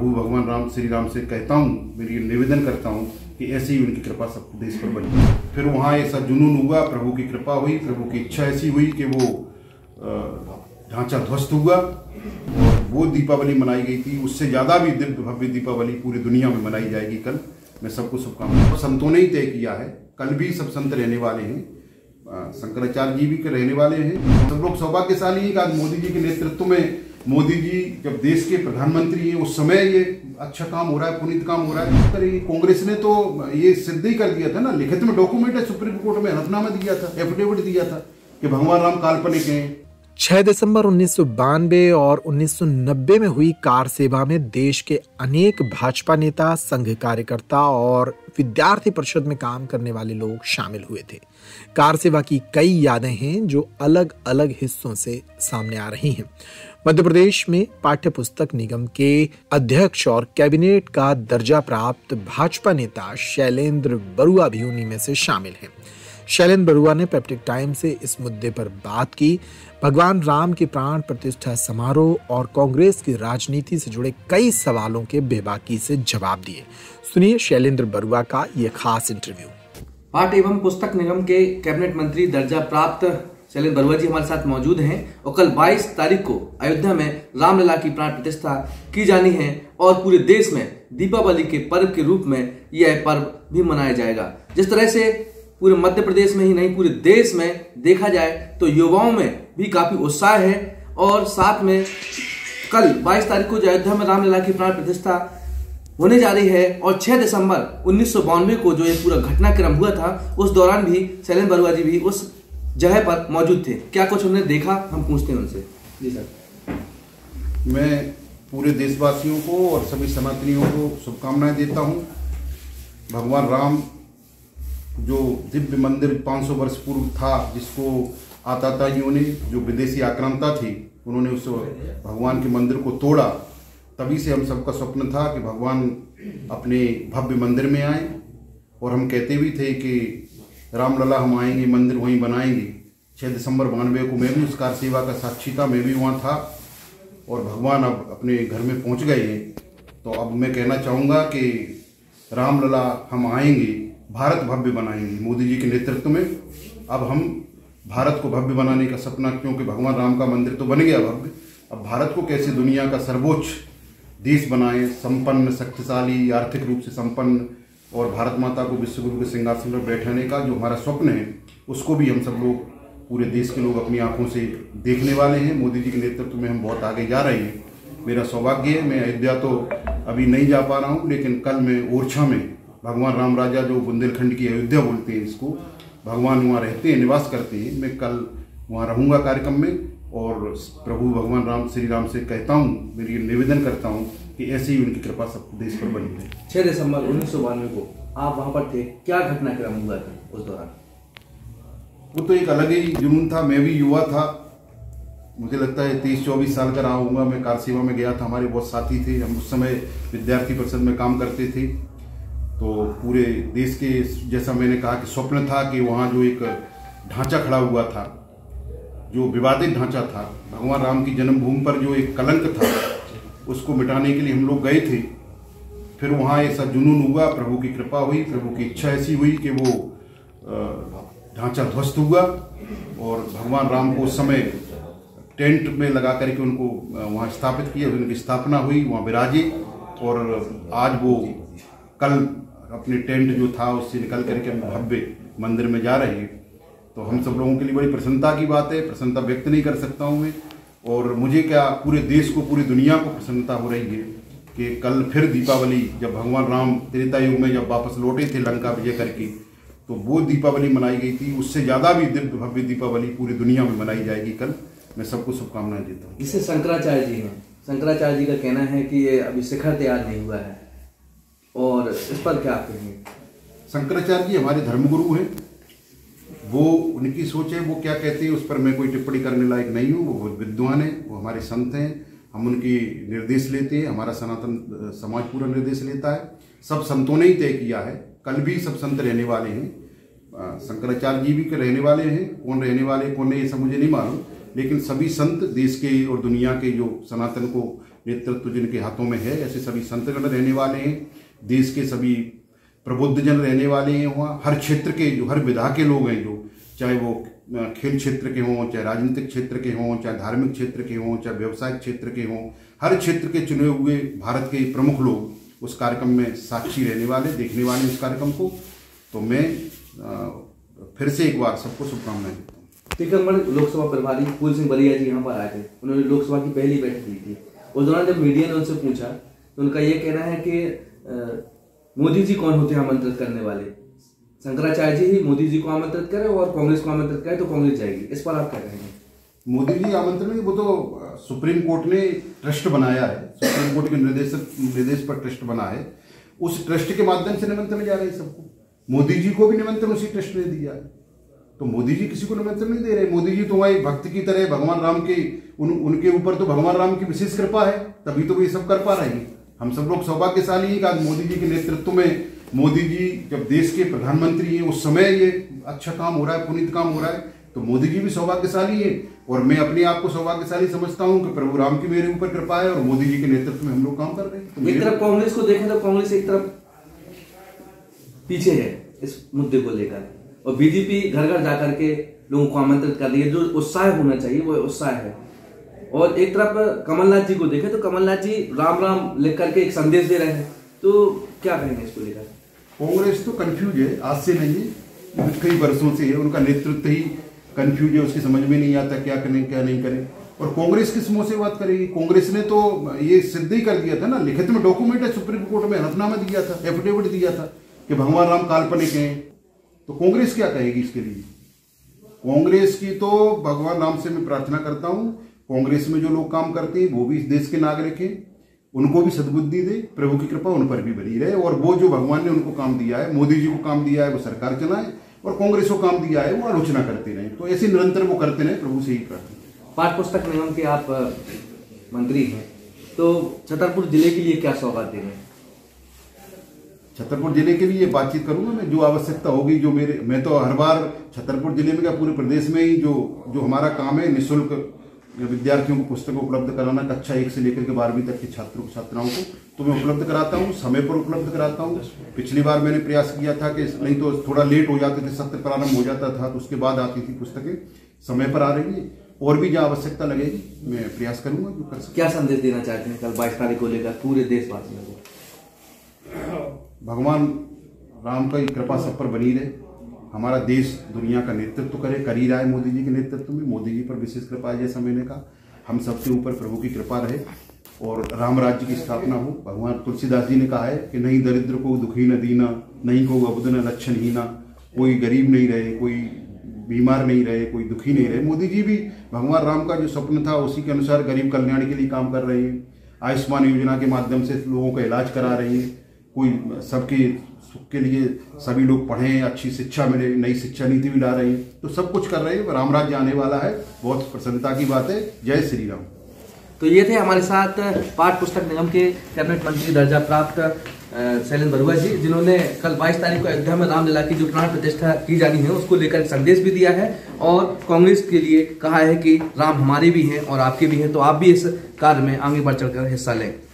भगवान राम श्री राम से कहता हूँ, मेरी निवेदन करता हूँ कि ऐसी ही उनकी कृपा सब देश पर बनी। फिर वहाँ ऐसा जुनून हुआ, प्रभु की कृपा हुई, प्रभु की इच्छा ऐसी हुई कि वो ढांचा ध्वस्त हुआ और वो दीपावली मनाई गई थी। उससे ज़्यादा भी दिव्य भव्य दीपावली पूरी दुनिया में मनाई जाएगी कल। मैं सबको शुभकामनाएं। संतों ने ही तय किया है, कल भी सब संत रहने वाले हैं, शंकराचार्य जी भी रहने वाले हैं। सब लोग सौभाग्यशाली हैं कि आज मोदी जी के नेतृत्व में, मोदी जी जब देश के प्रधानमंत्री हैं उस समय ये अच्छा काम हो रहा है, पुनीत काम हो रहा है। कांग्रेस ने तो ये सिद्ध ही कर दिया था ना, लिखित में डॉक्यूमेंट है, सुप्रीम कोर्ट में हलफनामा दिया था, एफिडेविट दिया था कि भगवान राम काल्पनिक हैं। 6 दिसंबर 1992 और 1990 में हुई कार सेवा में देश के अनेक भाजपा नेता, संघ कार्यकर्ता और विद्यार्थी परिषद में काम करने वाले लोग शामिल हुए थे। कार सेवा की कई यादें हैं जो अलग अलग हिस्सों से सामने आ रही हैं। मध्य प्रदेश में पाठ्य पुस्तक निगम के अध्यक्ष और कैबिनेट का दर्जा प्राप्त भाजपा नेता शैलेंद्र बरुआ भी उन्हीं में से शामिल हैं। शैलेंद्र बरुआ ने पेप्टिक टाइम से इस मुद्दे पर बात की। भगवान राम की प्राण प्रतिष्ठा समारोह और कांग्रेस की राजनीति से जुड़े कई सवालों के बेबाकी से जवाब दिए। सुनिए शैलेंद्र बरुआ का यह खास इंटरव्यू। पाठ एवं पुस्तक निगम के कैबिनेट मंत्री दर्जा प्राप्त शैलेंद्र बरुआ जी हमारे साथ मौजूद हैं और कल 22 तारीख को अयोध्या में रामलला की प्राण प्रतिष्ठा की जानी है और पूरे देश में दीपावली के पर्व के रूप में यह पर्व भी मनाया जाएगा। जिस तरह से पूरे मध्य प्रदेश में ही नहीं पूरे देश में देखा जाए तो युवाओं में भी काफी उत्साह है और साथ में कल 22 तारीख को अयोध्या में रामलला की प्राण प्रतिष्ठा होने जा रही है और 6 दिसंबर 1992 को जो ये पूरा घटनाक्रम हुआ था उस दौरान भी शैलेंद्र बरुआ जी भी उस जगह पर मौजूद थे। क्या कुछ उन्होंने देखा, हम पूछते हैं उनसे। जी सर। मैं पूरे देशवासियों को और सभी सनातनियों को शुभकामनाएं देता हूं। भगवान राम जो दिव्य मंदिर 500 वर्ष पूर्व था, जिसको आतताइयों ने, जो विदेशी आक्रांता थी, उन्होंने उस भगवान के मंदिर को तोड़ा। तभी से हम सबका स्वप्न था कि भगवान अपने भव्य मंदिर में आए और हम कहते भी थे कि रामलला हम आएंगे, मंदिर वहीं बनाएंगे। 6 दिसंबर 92 को मैं भी उस कार सेवा का साक्षी था, मैं भी वहाँ था और भगवान अब अपने घर में पहुँच गए हैं। तो अब मैं कहना चाहूँगा कि रामलला हम आएंगे, भारत भव्य बनाएंगे मोदी जी के नेतृत्व में। अब हम भारत को भव्य बनाने का सपना, क्योंकि भगवान राम का मंदिर तो बन गया भव्य, अब भारत को कैसे दुनिया का सर्वोच्च देश बनाए, संपन्न, शक्तिशाली, आर्थिक रूप से संपन्न, और भारत माता को विश्वगुरु के सिंहासन पर बैठाने का जो हमारा स्वप्न है, उसको भी हम सब लोग, पूरे देश के लोग अपनी आंखों से देखने वाले हैं। मोदी जी के नेतृत्व में हम बहुत आगे जा रहे हैं। मेरा सौभाग्य है, मैं अयोध्या तो अभी नहीं जा पा रहा हूँ, लेकिन कल मैं ओरछा में, भगवान राम राजा जो बुंदेलखंड की अयोध्या बोलते हैं इसको, भगवान वहाँ रहते हैं, निवास करते हैं, मैं कल वहाँ रहूँगा कार्यक्रम में और प्रभु भगवान राम श्री राम से कहता हूँ, मेरी निवेदन करता हूँ कि ऐसी ही उनकी कृपा सब देश पर बनी है। 6 दिसंबर 1992 को आप वहाँ पर थे, क्या घटनाक्रम हुआ था उस दौरान? वो तो एक अलग ही जुनून था। मैं भी युवा था, मुझे लगता है 23-24 साल का रहा हूँगा। मैं कार सेवा में गया था, हमारे बहुत साथी थे, हम उस समय विद्यार्थी परिषद में काम करते थे। तो पूरे देश के, जैसा मैंने कहा कि स्वप्न था कि वहाँ जो एक ढांचा खड़ा हुआ था, जो विवादित ढांचा था, भगवान राम की जन्मभूमि पर जो एक कलंक था, उसको मिटाने के लिए हम लोग गए थे। फिर वहाँ ऐसा जुनून हुआ, प्रभु की कृपा हुई, प्रभु की इच्छा ऐसी हुई कि वो ढांचा ध्वस्त हुआ और भगवान राम को उस समय टेंट में लगा करके उनको वहाँ स्थापित किया, उनकी स्थापना हुई, वहाँ विराजे। और आज वो कल अपने टेंट जो था उससे निकल करके हम भव्य मंदिर में जा रहे हैं। तो हम सब लोगों के लिए बड़ी प्रसन्नता की बात है, प्रसन्नता व्यक्त नहीं कर सकता हूँ मैं। और मुझे क्या, पूरे देश को, पूरी दुनिया को प्रसन्नता हो रही है कि कल फिर दीपावली, जब भगवान राम त्रेता युग में जब वापस लौटे थे लंका विजय करके, तो वो दीपावली मनाई गई थी। उससे ज़्यादा भी दिव्य भव्य दीपावली पूरी दुनिया में मनाई जाएगी कल। मैं सबको शुभकामनाएं देता हूँ। इससे शंकराचार्य जी हैं, शंकराचार्य जी का कहना है कि ये अभी शिखर तैयार नहीं हुआ है, और इस पर क्या कहेंगे? शंकराचार्य जी हमारे धर्मगुरु हैं, वो उनकी सोच है, वो क्या कहते हैं उस पर मैं कोई टिप्पणी करने लायक नहीं हूँ। वो विद्वान हैं, वो हमारे संत हैं, हम उनकी निर्देश लेते हैं, हमारा सनातन समाज पूरा निर्देश लेता है। सब संतों ने ही तय किया है, कल भी सब संत रहने वाले हैं, शंकराचार्य जी भी रहने वाले हैं। कौन रहने वाले कौन नहीं ये सब मुझे नहीं मालूम, लेकिन सभी संत देश के और दुनिया के जो सनातन को नेतृत्व जिनके हाथों में है, ऐसे सभी संतगण रहने वाले हैं, देश के सभी प्रबुद्धजन रहने वाले हैं वहाँ। हर क्षेत्र के जो हर विधा के लोग हैं, जो चाहे वो खेल क्षेत्र के हों, चाहे राजनीतिक क्षेत्र के हों, चाहे धार्मिक क्षेत्र के हों, चाहे व्यवसायिक क्षेत्र के हों, हर क्षेत्र के चुने हुए भारत के प्रमुख लोग उस कार्यक्रम में साक्षी रहने वाले, देखने वाले उस कार्यक्रम को। तो मैं फिर से एक बार सबको शुभकामनाएं देता हूँ। टीकमगढ़ लोकसभा प्रभारी फूल सिंह बलिया जी यहाँ पर आए थे। उन्होंने लोकसभा की पहली बैठक ली थी। उस दौरान जब मीडिया ने उनसे पूछा तो उनका ये कहना है कि मोदी जी कौन होते हैं आमंत्रित करने वाले, शंकराचार्य जी ही मोदी जी को आमंत्रित करें और कांग्रेस को आमंत्रित करें तो कांग्रेस जाएगी। इस पर आप क्या कहेंगे? मोदी जी आमंत्रण नहीं, वो तो सुप्रीम कोर्ट ने ट्रस्ट बनाया है, सुप्रीम कोर्ट के निर्देश पर ट्रस्ट बना है। उस ट्रस्ट के माध्यम से निमंत्रण जा रहे हैं सबको। मोदी जी को भी निमंत्रण उसी ट्रस्ट ने दिया है, तो मोदी जी किसी को निमंत्रण नहीं दे रहे। मोदी जी तो वहाँ एक भक्त की तरह भगवान राम के उनके ऊपर तो भगवान राम की विशेष कृपा है, तभी तो वो ये सब कर पा रहे हैं। हम सब लोग सौभाग्यशाली हैं कि आज मोदी जी के नेतृत्व में, मोदी जी जब देश के प्रधानमंत्री हैं उस समय ये अच्छा काम हो रहा है, पुनीत काम हो रहा है। तो मोदी जी भी सौभाग्यशाली है और मैं अपने आप को सौभाग्यशाली समझता हूं कि प्रभु राम की मेरे ऊपर कृपा है और मोदी जी के नेतृत्व में हम लोग काम कर रहे हैं। तो एक तरफ कांग्रेस को देखें तो कांग्रेस एक तरफ पीछे है इस मुद्दे को लेकर, और बीजेपी घर घर जाकर के लोगों को आमंत्रित कर रही है। जो उत्साह होना चाहिए वो उत्साह है। और एक तरफ कमलनाथ जी को देखें तो कमलनाथ जी राम राम लिख करके एक संदेश दे रहे हैं। तो क्या कहेंगे इसको लेकर? कांग्रेस तो कंफ्यूज है, आज से नहीं है, कई वर्षों से है। उनका नेतृत्व ही कंफ्यूज है, उसकी समझ में नहीं आता क्या करें क्या नहीं करें। और कांग्रेस किस मुंह से बात करेगी? कांग्रेस ने तो ये सिद्ध ही कर दिया था ना, लिखित में डॉक्यूमेंट है, सुप्रीम कोर्ट में हलफनामा दिया था, एफिडेविट दिया था कि भगवान राम काल्पनिक हैं। तो कांग्रेस क्या कहेगी इसके लिए? कांग्रेस की तो भगवान राम से मैं प्रार्थना करता हूं, कांग्रेस में जो लोग काम करते हैं वो भी इस देश के नागरिक हैं, उनको भी सद्बुद्धि दे, प्रभु की कृपा उन पर भी बनी रहे। और वो जो भगवान ने उनको काम दिया है, मोदी जी को काम दिया है वो सरकार चलाए, और कांग्रेस को काम दिया है वो आलोचना करते रहे। तो ऐसे निरंतर वो करते रहे, प्रभु से ही प्रार्थना। पाठ्य पुस्तक निगम के आप मंत्री हैं, तो छतरपुर जिले के लिए क्या सौगात देंगे? छतरपुर जिले के लिए बातचीत करूंगा मैं, जो आवश्यकता होगी, जो मैं तो हर बार छतरपुर जिले में क्या पूरे प्रदेश में ही जो हमारा काम है, निःशुल्क विद्यार्थियों को पुस्तक उपलब्ध कराना, कक्षा 1 से लेकर के 12वीं तक के छात्रों छात्राओं को, तो मैं उपलब्ध कराता हूँ, समय पर उपलब्ध कराता हूँ। पिछली बार मैंने प्रयास किया था कि नहीं तो थोड़ा लेट हो जाते थे, सत्र प्रारंभ हो जाता था तो उसके बाद आती थी पुस्तकें, समय पर आ रही है। और भी जहाँ आवश्यकता लगेगी मैं प्रयास करूंगा जो कर सकता। क्या संदेश देना चाहते हैं कल 22 तारीख को लेकर पूरे देशवासियों को? भगवान राम का कृपा सब पर बनी रहे, हमारा देश दुनिया का नेतृत्व कर ही रहा है मोदी जी के नेतृत्व में। मोदी जी पर विशेष कृपा है, जैसा मैंने कहा, हम सबके ऊपर प्रभु की कृपा रहे और राम राज्य की स्थापना हो। भगवान तुलसीदास जी ने कहा है कि नहीं दरिद्र को दुखी न दीना, नहीं को अबुद न लक्षण हीना, कोई गरीब नहीं रहे, कोई बीमार नहीं रहे, कोई दुखी नहीं रहे। मोदी जी भी भगवान राम का जो स्वप्न था उसी के अनुसार गरीब कल्याण के लिए काम कर रहे हैं। आयुष्मान योजना के माध्यम से लोगों का इलाज करा रहे हैं, कोई सबके सुख के लिए सभी लोग पढ़ें, अच्छी शिक्षा मिले, नई शिक्षा नीति भी ला रहे हैं। तो सब कुछ कर रहे हैं, राम राज्य आने वाला है, बहुत प्रसन्नता की बात है। जय श्री राम। तो ये थे हमारे साथ पाठ्य पुस्तक निगम के कैबिनेट मंत्री दर्जा प्राप्त शैलेंद्र बरुआ जी, जिन्होंने कल 22 तारीख को अयोध्या में रामलला की जो प्राण प्रतिष्ठा की जानी है उसको लेकर एक संदेश भी दिया है और कांग्रेस के लिए कहा है कि राम हमारे भी हैं और आपके भी हैं, तो आप भी इस कार्य में आगे बढ़ चढ़कर हिस्सा लें।